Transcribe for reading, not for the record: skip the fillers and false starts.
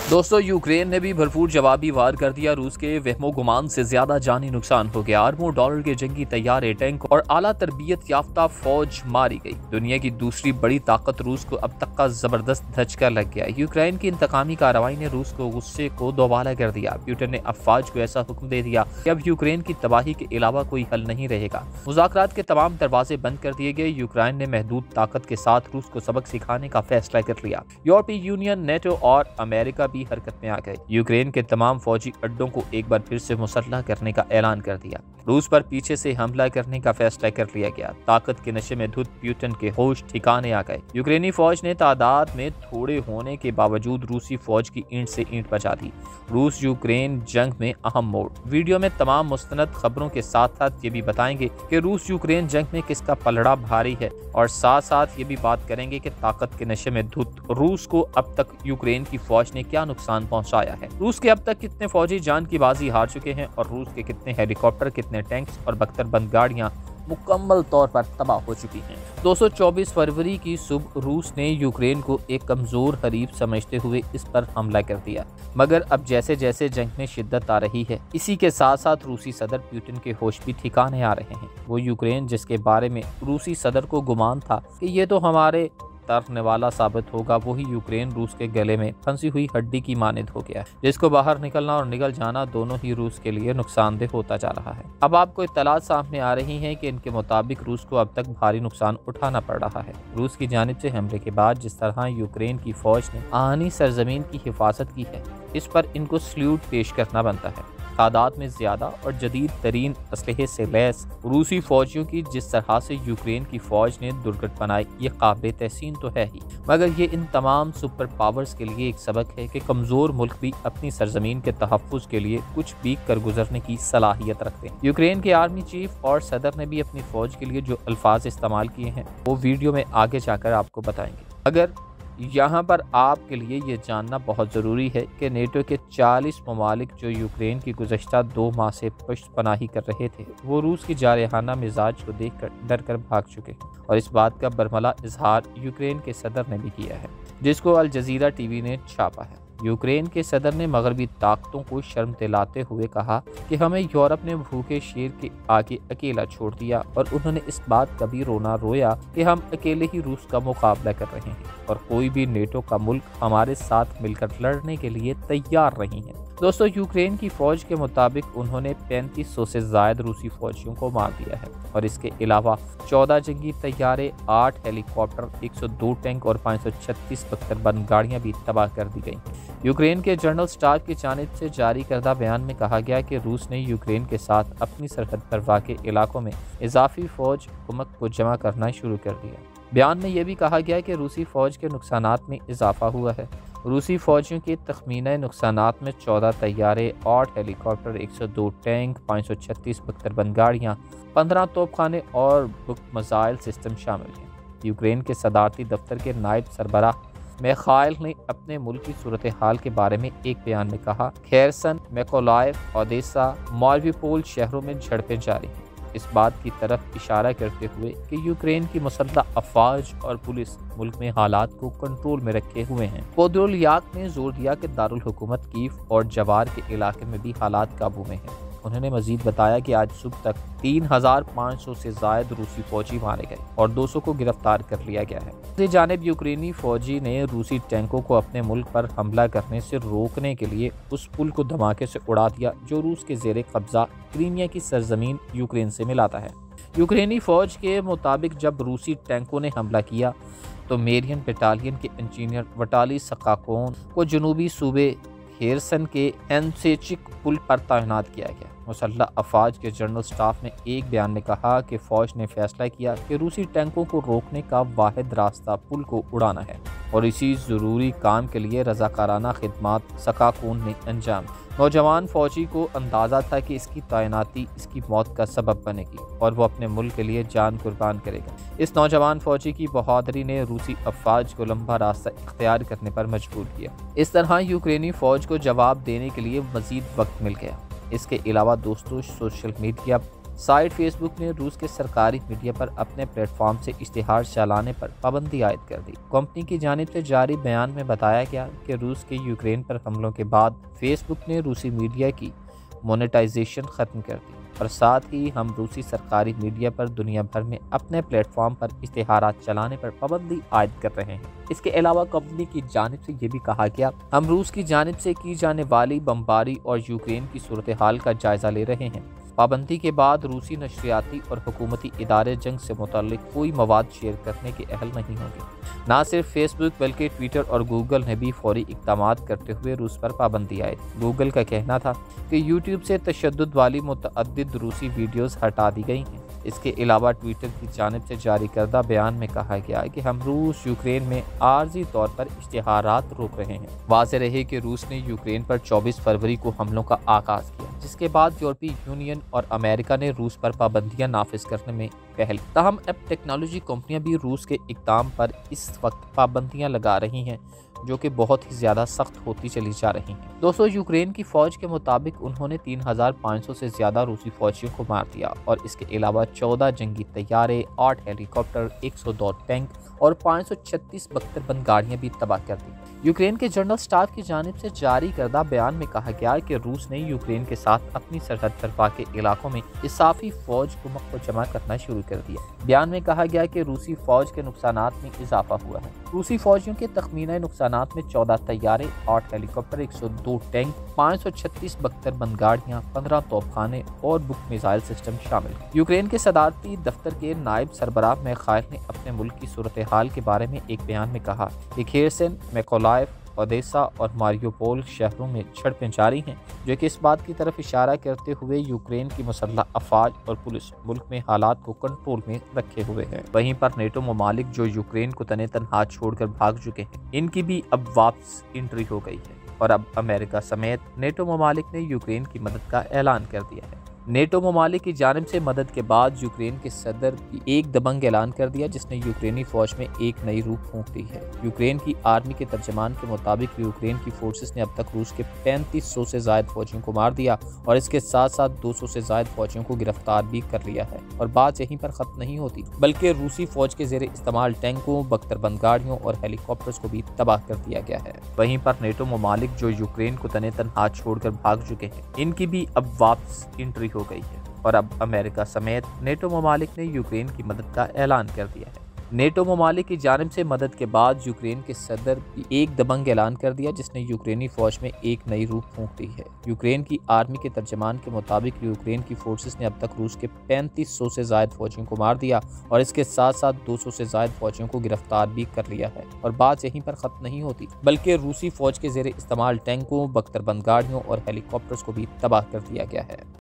दोस्तों, यूक्रेन ने भी भरपूर जवाबी वार कर दिया। रूस के वहमो गुमान से ज्यादा जानी नुकसान हो गया। अरबों डॉलर के जंगी तैयारे, टैंक और आला तरबियत याफ्ता फौज मारी गई। दुनिया की दूसरी बड़ी ताकत रूस को अब तक का जबरदस्त धचका लग गया। यूक्रेन की इंतकामी कार्रवाई ने रूस को गुस्से को दोबारा कर दिया। पुतिन ने अफवाज को ऐसा हुक्म दे दिया कि अब यूक्रेन की तबाही के अलावा कोई हल नहीं रहेगा। मुज़ाकरात के तमाम दरवाजे बंद कर दिए गए। यूक्रेन ने महदूद ताकत के साथ रूस को सबक सिखाने का फैसला कर लिया। यूरोपीय यूनियन, नेटो और अमेरिका भी हरकत में आ गए। यूक्रेन के तमाम फौजी अड्डों को एक बार फिर से मुसल्लह करने का ऐलान कर दिया। रूस पर पीछे से हमला करने का फैसला कर लिया गया। ताकत के नशे में धुत पुतिन के होश ठिकाने आ गए। यूक्रेनी फौज ने तादाद में थोड़े होने के बावजूद रूसी फौज की ईंट से ईंट बचा दी। रूस यूक्रेन जंग में अहम मोड़। वीडियो में तमाम मुस्तनद खबरों के साथ साथ ये भी बताएंगे कि रूस यूक्रेन जंग में किसका पलड़ा भारी है, और साथ साथ ये भी बात करेंगे कि ताकत के नशे में धुत रूस को अब तक यूक्रेन की फौज ने क्या नुकसान पहुंचाया है। रूस के अब तक कितने फौजी जान की बाजी हार चुके हैं, और रूस के कितने हेलीकॉप्टर, कितने टैंक्स और बख्तरबंद गाड़ियां मुकम्मल तौर पर तबाह हो चुकी हैं। 224 फरवरी की सुबह रूस ने यूक्रेन को एक कमजोर हरीफ समझते हुए इस पर हमला कर दिया। मगर अब जैसे जैसे जंग में शिद्दत आ रही है, इसी के साथ साथ रूसी सदर पुतिन के होश भी ठिकाने आ रहे हैं। वो यूक्रेन जिसके बारे में रूसी सदर को गुमान था कि ये तो हमारे तरने वाला साबित होगा, वही यूक्रेन रूस के गले में फंसी हुई हड्डी की मानिंद हो गया, जिसको बाहर निकलना और निकल जाना दोनों ही रूस के लिए नुकसानदेह होता जा रहा है। अब आपको इत्तलात सामने आ रही हैं कि इनके मुताबिक रूस को अब तक भारी नुकसान उठाना पड़ रहा है। रूस की जानिब से हमले के बाद जिस तरह यूक्रेन की फौज ने आनी सरजमीन की हिफाजत की है, इस पर इनको सल्यूट पेश करना बनता है। तादाद में ज्यादा और जदीद तरीन असलहे से लैस रूसी फौजियों की जिस तरह से यूक्रेन की फौज ने दुर्गत बनाई, ये काबिल तहसीन तो है ही, मगर ये इन तमाम सुपर पावर्स के लिए एक सबक है कि कमजोर मुल्क भी अपनी सरजमीन के तहफ़्फ़ुज़ के लिए कुछ भी कर गुजरने की सलाहियत रखते हैं। यूक्रेन के आर्मी चीफ और सदर ने भी अपनी फौज के लिए जो अल्फाज इस्तेमाल किए हैं वो वीडियो में आगे जाकर आपको बताएंगे। अगर यहाँ पर आपके लिए ये जानना बहुत ज़रूरी है कि नेटो के 40 ममालिक जो यूक्रेन की गुज़श्ता 2 माह से पनाही कर रहे थे, वो रूस की जारहाना मिजाज को देखकर डर कर भाग चुके हैं, और इस बात का बरमला इजहार यूक्रेन के सदर ने भी किया है, जिसको अल जजीरा टीवी ने छापा है। यूक्रेन के सदर ने मगरबी ताकतों को शर्म दिलाते हुए कहा कि हमें यूरोप ने भूखे शेर के आगे अकेला छोड़ दिया, और उन्होंने इस बात का भी रोना रोया कि हम अकेले ही रूस का मुकाबला कर रहे हैं और कोई भी नेटो का मुल्क हमारे साथ मिलकर लड़ने के लिए तैयार नहीं है। दोस्तों, यूक्रेन की फौज के मुताबिक उन्होंने 3500 से ज्यादा रूसी फौजियों को मार दिया है, और इसके अलावा 14 जंगी तैयारे, 8 हेलीकॉप्टर, 102 टैंक और 536 बख्तरबंद गाड़ियां भी तबाह कर दी गई। यूक्रेन के जनरल स्टाफ की जानिब से जारी करदा बयान में कहा गया कि रूस ने यूक्रेन के साथ अपनी सरहद पर वाक़े इलाकों में इजाफी फौज कुमक को जमा करना शुरू कर दिया। बयान में यह भी कहा गया कि रूसी फौज के नुकसानात में इजाफा हुआ है। रूसी फौजियों के तखमीना नुकसानात में 14 तैयारे, 8 हेलीकॉप्टर, 102 टैंक, 536 बख्तरबंद गाड़ियाँ, 15 तोपखाने और बुक मिसाइल सिस्टम शामिल हैं। यूक्रेन के सदारती दफ्तर के नायब सरबराह मिखाइल ने अपने मुल्क की सूरत हाल के बारे में एक बयान में कहा, खेरसन, मैकोलाइव, ओडेसा, मारिउपोल शहरों में झड़पें जारी हैं, इस बात की तरफ इशारा करते हुए कि यूक्रेन की मुसल्लह अफवाज और पुलिस मुल्क में हालात को कंट्रोल में रखे हुए हैं। पोदोलियाक ने जोर दिया कि दारुल हुकूमत कीव और जवार के इलाके में भी हालात काबू में हैं। उन्होंने मजीद बताया कि आज सुबह तक 3500 से ज्यादा रूसी फौजी मारे गए और 200 को गिरफ्तार कर लिया गया है। दूसरी जानिब यूक्रेनी फौजी ने रूसी टैंकों को अपने मुल्क पर हमला करने से रोकने के लिए उस पुल को धमाके से उड़ा दिया जो रूस के जेर कब्जा क्रीमिया की सरजमीन यूक्रेन से मिलाता है। यूक्रेनी फौज के मुताबिक जब रूसी टैंकों ने हमला किया तो मेरियन बटालियन के इंजीनियर वटाली सकाकोन को जनूबी सूबे हेरसन के एनसेचिक पुल पर तैनात किया गया। मुसल्लह अफवाज के जनरल स्टाफ ने एक बयान में कहा कि फौज ने फैसला किया कि रूसी टैंकों को रोकने का वाहिद रास्ता पुल को उड़ाना है, और इसी ज़रूरी काम के लिए रज़ाकाराना खिदमात सकाकोन ने अंजाम। नौजवान फौजी को अंदाज़ा था कि इसकी तैनाती इसकी मौत का सबब बनेगी और वो अपने मुल्क के लिए जान कुर्बान करेगा। इस नौजवान फौजी की बहादुरी ने रूसी अफवाज को लंबा रास्ता इख्तियार करने पर मजबूर किया। इस तरह यूक्रेनी फौज को जवाब देने के लिए मजीद वक्त मिल गया। इसके अलावा दोस्तों, सोशल मीडिया साइट फेसबुक ने रूस के सरकारी मीडिया पर अपने प्लेटफॉर्म से इश्तिहार चलाने पर पाबंदी आयद कर दी। कंपनी की जानिब से जारी बयान में बताया गया कि रूस के यूक्रेन पर हमलों के बाद फेसबुक ने रूसी मीडिया की मोनेटाइजेशन खत्म कर दी और साथ ही हम रूसी सरकारी मीडिया पर दुनिया भर में अपने प्लेटफॉर्म पर इश्तिहारात चलाने पर पाबंदी आयद कर रहे हैं। इसके अलावा कंपनी की जानिब से ये भी कहा गया, हम रूस की जानिब से की जाने वाली बमबारी और यूक्रेन की सूरत हाल का जायजा ले रहे हैं। पाबंदी के बाद रूसी नशरियाती और हुकूमती इदारे जंग से मुताल्लिक कोई मवाद शेयर करने के अहल नहीं होंगे। ना सिर्फ फेसबुक बल्कि ट्विटर और गूगल ने भी फौरी इक़दाम करते हुए रूस पर पाबंदी आए। गूगल का कहना था कि यूट्यूब से तशद्दुद वाली मुतअद्दिद रूसी वीडियोज़ हटा दी गई हैं। इसके अलावा ट्विटर की जानिब से जारी करदा बयान में कहा गया कि हम रूस यूक्रेन में आर्जी तौर पर इश्तिहारात रोक रहे हैं। वाज़ेह रहे कि रूस ने यूक्रेन पर 24 फरवरी को हमलों का आगाज़ किया, जिसके बाद यूरोपीय यूनियन और अमेरिका ने रूस पर पाबंदियां नाफिज करने में पहल। ताहम अब टेक्नोलॉजी कंपनियां भी रूस के इक़दाम पर इस वक्त पाबंदियां लगा रही हैं, जो कि बहुत ही ज़्यादा सख्त होती चली जा रही हैं। दोस्तों, यूक्रेन की फ़ौज के मुताबिक उन्होंने 3500 से ज़्यादा रूसी फ़ौजियों को मार दिया और इसके अलावा 14 जंगी तैयारे, 8 हेलीकॉप्टर, 102 टैंक और 536 बख्तरबंद गाड़ियाँ भी तबाह कर दी। यूक्रेन के जनरल स्टाफ की जानिब से जारी करदा बयान में कहा गया कि रूस ने यूक्रेन के साथ अपनी सरहद तरफा के इलाकों में इजाफी फौज को जमा करना शुरू कर दिया। बयान में कहा गया कि रूसी फौज के नुकसानात में इजाफा हुआ है। रूसी फौजियों के तखमीना नुकसानात में 14 तैयारे, 8 हेलीकॉप्टर, 102 टैंक, 536 बख्तरबंद गाड़ियाँ, 15 तोपखाने और बुक मिसाइल सिस्टम शामिल हैं। यूक्रेन के सदारती दफ्तर के नायब सरबराह मैखाइल ने अपने मुल्क की सूरत हाल के बारे में एक बयान में कहा कि खेरसन, मैकोलाइव, ओडेसा और मारियोपोल शहरों में झड़पें जारी हैं, जो कि इस बात की तरफ इशारा करते हुए यूक्रेन की मुसल्लह अफवाज और पुलिस मुल्क में हालात को कंट्रोल में रखे हुए हैं। वहीं पर नेटो ममालिक जो यूक्रेन को तने तनहा छोड़कर भाग चुके हैं, इनकी भी अब वापस एंट्री हो गई है और अब अमेरिका समेत नेटो ममालिक ने यूक्रेन की मदद का ऐलान कर दिया है। नेटो ममालिक की जानिब से मदद के बाद यूक्रेन के सदर की एक दबंग ऐलान कर दिया, जिसने यूक्रेनी फौज में एक नई रूह फूंक दी है। यूक्रेन की आर्मी के तर्जमान के मुताबिक यूक्रेन की फोर्सेस ने अब तक रूस के 3500 से ज्यादा फौजियों को मार दिया और इसके साथ साथ 200 से ज्यादा फौजियों को गिरफ्तार भी कर लिया है। और बात यहीं पर खत्म नहीं होती, बल्कि रूसी फौज के जेर इस्तेमाल टैंकों, बख्तरबंद गाड़ियों और हेलीकॉप्टर्स को भी तबाह कर दिया गया है। वहीं पर नेटो ममालिक जो यूक्रेन को तने तनहा छोड़कर भाग चुके हैं, इनकी भी अब वापस एंट्री हो गई है और अब अमेरिका समेत नेटो ममालिक ने यूक्रेन की मदद का ऐलान कर दिया है। नेटो ममालिक की जानिब से मदद के बाद यूक्रेन के सदर की एक दबंग ऐलान कर दिया, जिसने यूक्रेनी फौज में एक नई रूह फूंक दी है। यूक्रेन की आर्मी के तर्जमान के मुताबिक यूक्रेन की फोर्सेस ने अब तक रूस के 3500 से ज्यादा फौजियों को मार दिया और इसके साथ साथ 200 से ज्यादा फौजियों को गिरफ्तार भी कर लिया है। और बात यहीं पर खत्म नहीं होती, बल्कि रूसी फौज के जेर इस्तेमाल टैंकों, बख्तरबंद गाड़ियों और हेलीकॉप्टर्स को भी तबाह कर दिया गया है।